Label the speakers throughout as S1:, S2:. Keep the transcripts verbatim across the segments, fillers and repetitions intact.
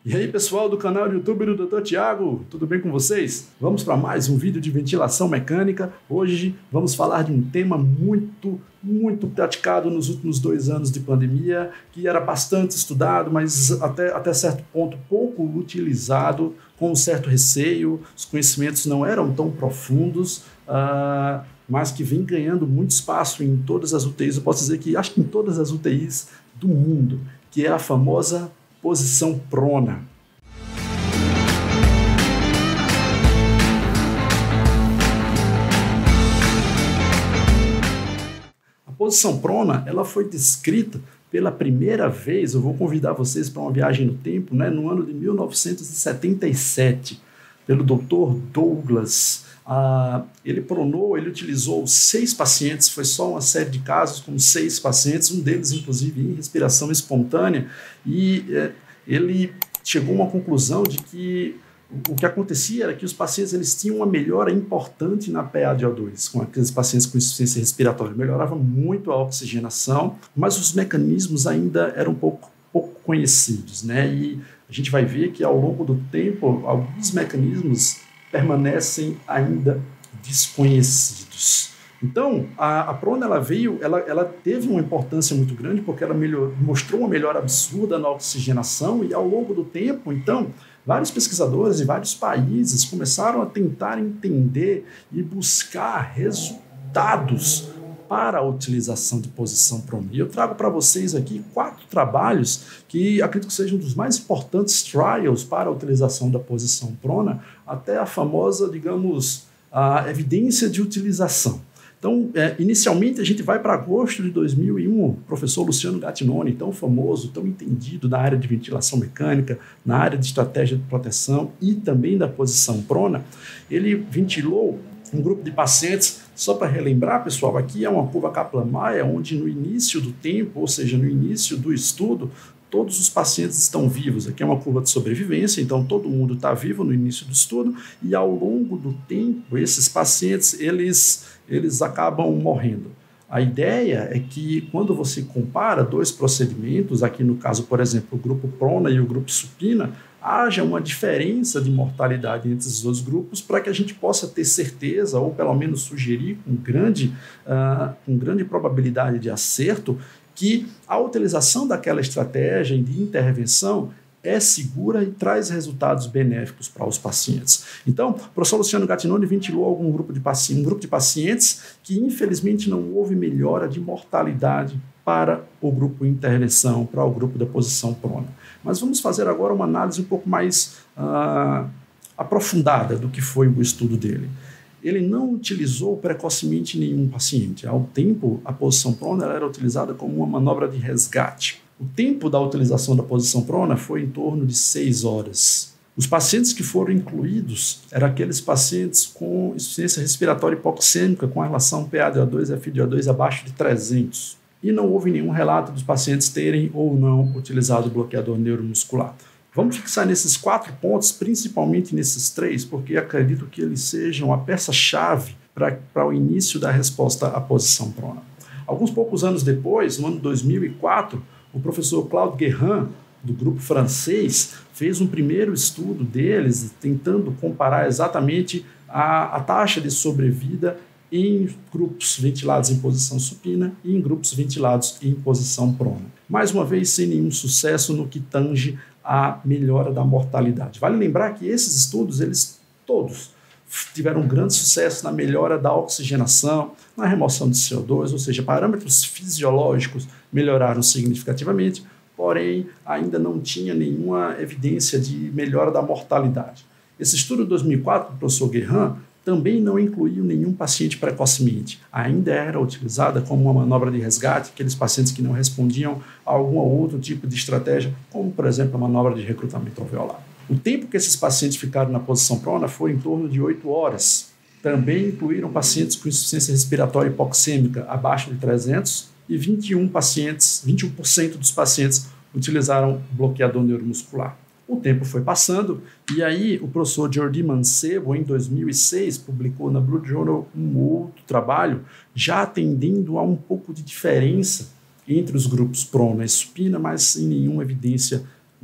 S1: E aí, pessoal do canal do YouTube do doutor Tiago, tudo bem com vocês? Vamos para mais um vídeo de ventilação mecânica. Hoje vamos falar de um tema muito, muito praticado nos últimos dois anos de pandemia, que era bastante estudado, mas até, até certo ponto pouco utilizado, com um certo receio. Os conhecimentos não eram tão profundos, uh, mas que vem ganhando muito espaço em todas as U T Is. Eu posso dizer que acho que em todas as U T Is do mundo, que é a famosa posição prona. A posição prona, ela foi descrita pela primeira vez, eu vou convidar vocês para uma viagem no tempo, né, no ano de mil novecentos e setenta e sete, pelo doutor Douglas. Ah, ele pronou, ele utilizou seis pacientes, foi só uma série de casos com seis pacientes, um deles inclusive em respiração espontânea, e é, ele chegou a uma conclusão de que o que acontecia era que os pacientes eles tinham uma melhora importante na P A de O dois, com aqueles pacientes com insuficiência respiratória, melhorava muito a oxigenação, mas os mecanismos ainda eram um pouco, pouco conhecidos, né? E a gente vai ver que ao longo do tempo, alguns mecanismos permanecem ainda desconhecidos. Então, a, a prona ela veio, ela, ela teve uma importância muito grande porque ela melhor, mostrou uma melhora absurda na oxigenação e ao longo do tempo, então, vários pesquisadores de vários países começaram a tentar entender e buscar resultados para a utilização de posição prona. E eu trago para vocês aqui quatro trabalhos que acredito que sejam um dos mais importantes trials para a utilização da posição prona, até a famosa, digamos, a evidência de utilização. Então, é, inicialmente, a gente vai para agosto de dois mil e um, o professor Luciano Gattinoni, tão famoso, tão entendido na área de ventilação mecânica, na área de estratégia de proteção e também da posição prona, ele ventilou um grupo de pacientes. Só para relembrar, pessoal, aqui é uma curva Kaplan-Meier, onde no início do tempo, ou seja, no início do estudo, todos os pacientes estão vivos. Aqui é uma curva de sobrevivência, então todo mundo está vivo no início do estudo, e ao longo do tempo, esses pacientes, eles, eles acabam morrendo. A ideia é que quando você compara dois procedimentos, aqui no caso, por exemplo, o grupo prona e o grupo supina, haja uma diferença de mortalidade entre esses dois grupos para que a gente possa ter certeza, ou pelo menos sugerir com grande, uh, com grande probabilidade de acerto, que a utilização daquela estratégia de intervenção é segura e traz resultados benéficos para os pacientes. Então, o professor Luciano Gattinoni ventilou algum grupo de pacientes, um grupo de pacientes que infelizmente não houve melhora de mortalidade para o grupo intervenção, para o grupo da posição prona. Mas vamos fazer agora uma análise um pouco mais uh, aprofundada do que foi o estudo dele. Ele não utilizou precocemente nenhum paciente. Ao tempo, a posição prona era utilizada como uma manobra de resgate. O tempo da utilização da posição prona foi em torno de seis horas. Os pacientes que foram incluídos eram aqueles pacientes com insuficiência respiratória hipoxêmica com relação P A de O dois e F de O dois abaixo de trezentos. E não houve nenhum relato dos pacientes terem ou não utilizado o bloqueador neuromuscular. Vamos fixar nesses quatro pontos, principalmente nesses três, porque acredito que eles sejam a peça-chave para o início da resposta à posição prona. Alguns poucos anos depois, no ano dois mil e quatro, o professor Claude Guérin, do grupo francês, fez um primeiro estudo deles, tentando comparar exatamente a, a taxa de sobrevida em grupos ventilados em posição supina e em grupos ventilados em posição prona. Mais uma vez, sem nenhum sucesso no que tange a melhora da mortalidade. Vale lembrar que esses estudos, eles todos tiveram um grande sucesso na melhora da oxigenação, na remoção de C O dois, ou seja, parâmetros fisiológicos melhoraram significativamente, porém ainda não tinha nenhuma evidência de melhora da mortalidade. Esse estudo de dois mil e quatro do professor Guérin também não incluiu nenhum paciente precocemente. Ainda era utilizada como uma manobra de resgate, aqueles pacientes que não respondiam a algum outro tipo de estratégia, como, por exemplo, a manobra de recrutamento alveolar. O tempo que esses pacientes ficaram na posição prona foi em torno de oito horas. Também incluíram pacientes com insuficiência respiratória hipoxêmica abaixo de trezentos e vinte e um pacientes, vinte e um por cento dos pacientes utilizaram bloqueador neuromuscular. O tempo foi passando e aí o professor Jordi Mancebo, em dois mil e seis, publicou na Blue Journal um outro trabalho já atendendo a um pouco de diferença entre os grupos prona e supina, mas sem nenhuma evidência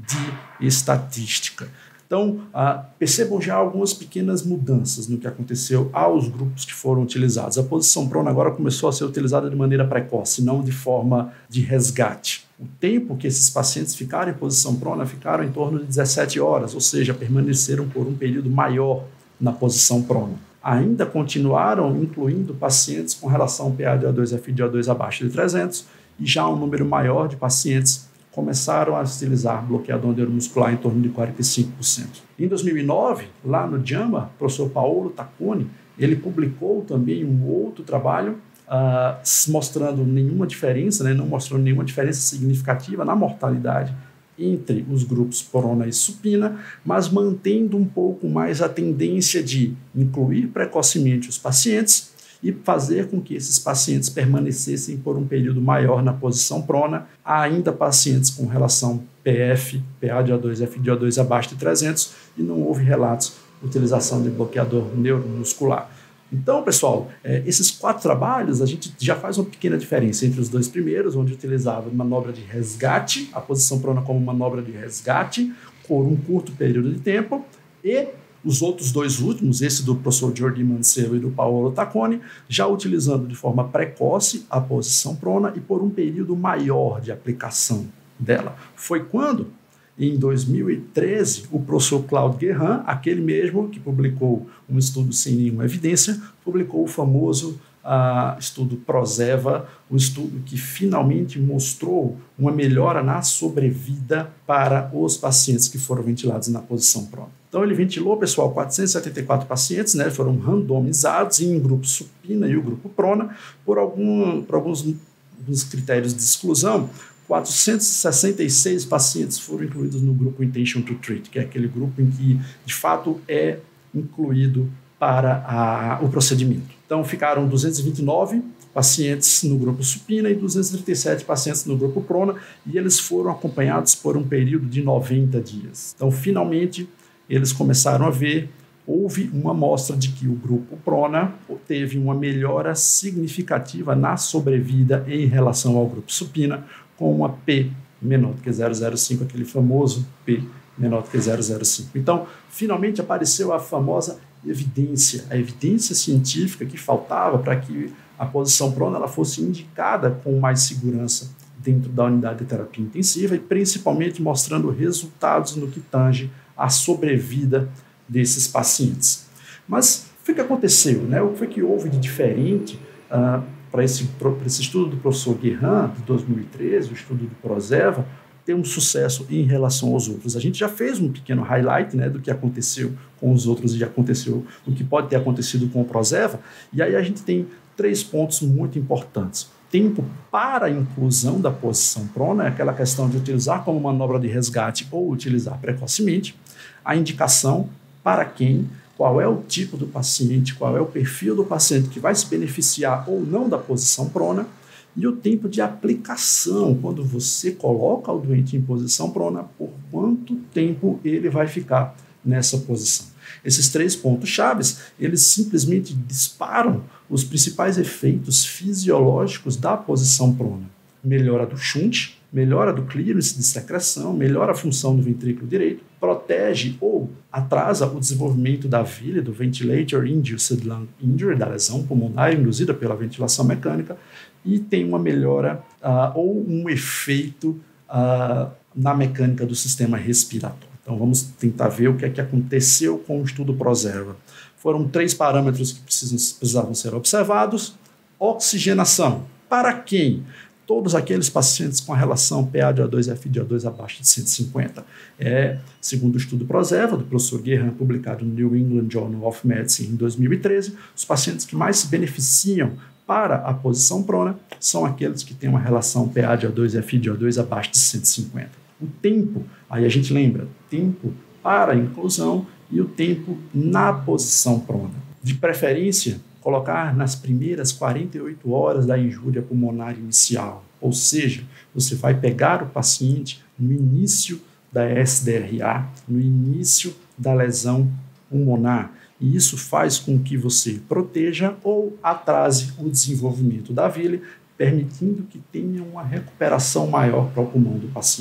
S1: de estatística. Então, ah, percebam já algumas pequenas mudanças no que aconteceu aos grupos que foram utilizados. A posição prona agora começou a ser utilizada de maneira precoce, não de forma de resgate. O tempo que esses pacientes ficaram em posição prona ficaram em torno de dezessete horas, ou seja, permaneceram por um período maior na posição prona. Ainda continuaram incluindo pacientes com relação P A D O dois F D O dois abaixo de trezentos e já um número maior de pacientes começaram a utilizar bloqueador neuromuscular em torno de quarenta e cinco por cento. Em dois mil e nove, lá no JAMA, o professor Paolo Tacconi, ele publicou também um outro trabalho uh, mostrando nenhuma diferença, né, não mostrando nenhuma diferença significativa na mortalidade entre os grupos prona e supina, mas mantendo um pouco mais a tendência de incluir precocemente os pacientes e fazer com que esses pacientes permanecessem por um período maior na posição prona, ainda pacientes com relação P F, P A D O dois, F D O dois abaixo de trezentos, e não houve relatos de utilização de bloqueador neuromuscular. Então, pessoal, é, esses quatro trabalhos, a gente já faz uma pequena diferença entre os dois primeiros, onde utilizava manobra de resgate, a posição prona como manobra de resgate, por um curto período de tempo, e os outros dois últimos, esse do professor Jordi Mancebo e do Paolo Tacconi, já utilizando de forma precoce a posição prona e por um período maior de aplicação dela. Foi quando, em dois mil e treze, o professor Claude Guérin, aquele mesmo que publicou um estudo sem nenhuma evidência, publicou o famoso uh, estudo PROSEVA, o estudo que finalmente mostrou uma melhora na sobrevida para os pacientes que foram ventilados na posição prona. Então, ele ventilou, pessoal, quatrocentos e setenta e quatro pacientes, né, foram randomizados em um grupo supina e o grupo prona, por, algum, por alguns, alguns critérios de exclusão. quatrocentos e sessenta e seis pacientes foram incluídos no grupo Intention to Treat, que é aquele grupo em que, de fato, é incluído para a, o procedimento. Então, ficaram duzentos e vinte e nove pacientes no grupo supina e duzentos e trinta e sete pacientes no grupo prona, e eles foram acompanhados por um período de noventa dias. Então, finalmente, eles começaram a ver, houve uma amostra de que o grupo prona teve uma melhora significativa na sobrevida em relação ao grupo supina, com uma P menor do que zero vírgula zero cinco, aquele famoso P menor do que zero vírgula zero cinco. Então, finalmente apareceu a famosa evidência, a evidência científica que faltava para que a posição prona ela fosse indicada com mais segurança dentro da unidade de terapia intensiva e principalmente mostrando resultados no que tange a sobrevida desses pacientes. Mas o que aconteceu, né? O que foi que houve de diferente uh, para esse, esse estudo do professor Guérin, de dois mil e treze, o estudo do PROSEVA, ter um sucesso em relação aos outros? A gente já fez um pequeno highlight, né, do que aconteceu com os outros e aconteceu, do que pode ter acontecido com o PROSEVA, e aí a gente tem três pontos muito importantes. Tempo para a inclusão da posição prona, é aquela questão de utilizar como manobra de resgate ou utilizar precocemente. A indicação para quem, qual é o tipo do paciente, qual é o perfil do paciente que vai se beneficiar ou não da posição prona, e o tempo de aplicação, quando você coloca o doente em posição prona, por quanto tempo ele vai ficar nessa posição. Esses três pontos chaves, eles simplesmente disparam os principais efeitos fisiológicos da posição prona. Melhora do shunt, melhora do clearance de secreção, melhora a função do ventrículo direito, protege ou atrasa o desenvolvimento da V I L, do Ventilator Induced Lung Injury, da lesão pulmonar induzida pela ventilação mecânica, e tem uma melhora uh, ou um efeito uh, na mecânica do sistema respiratório. Então vamos tentar ver o que é que aconteceu com o estudo PROSERVA. Foram três parâmetros que precisam, precisavam ser observados. Oxigenação. Para quem? Todos aqueles pacientes com a relação P A D O dois F D O dois abaixo de cento e cinquenta. É, segundo o estudo PROSERVA, do professor Guérin, publicado no New England Journal of Medicine em dois mil e treze, os pacientes que mais se beneficiam para a posição prona são aqueles que têm uma relação P A D O dois F D O dois abaixo de cento e cinquenta. O tempo, aí a gente lembra, tempo para a inclusão e o tempo na posição prona. De preferência, colocar nas primeiras quarenta e oito horas da injúria pulmonar inicial, ou seja, você vai pegar o paciente no início da S D R A, no início da lesão pulmonar, e isso faz com que você proteja ou atrase o desenvolvimento da V I L, permitindo que tenha uma recuperação maior para o pulmão do paciente.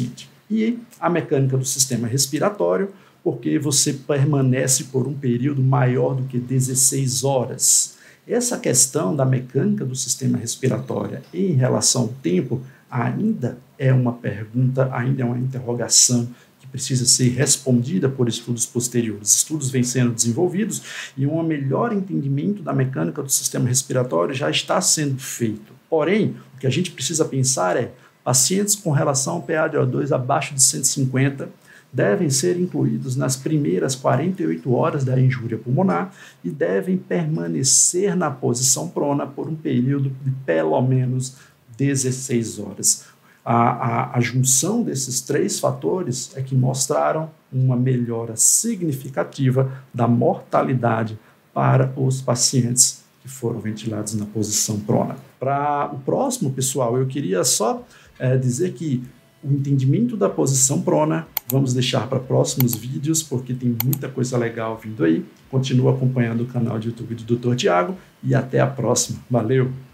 S1: E a mecânica do sistema respiratório, porque você permanece por um período maior do que dezesseis horas. Essa questão da mecânica do sistema respiratório em relação ao tempo ainda é uma pergunta, ainda é uma interrogação que precisa ser respondida por estudos posteriores. Estudos vêm sendo desenvolvidos e um melhor entendimento da mecânica do sistema respiratório já está sendo feito. Porém, o que a gente precisa pensar é pacientes com relação ao P A de O dois abaixo de cento e cinquenta devem ser incluídos nas primeiras quarenta e oito horas da injúria pulmonar e devem permanecer na posição prona por um período de pelo menos dezesseis horas. A, a, a junção desses três fatores é que mostraram uma melhora significativa da mortalidade para os pacientes que foram ventilados na posição prona. Para o próximo, pessoal, eu queria só é, dizer que o entendimento da posição prona vamos deixar para próximos vídeos, porque tem muita coisa legal vindo aí. Continua acompanhando o canal de YouTube do doutor Tiago e até a próxima. Valeu!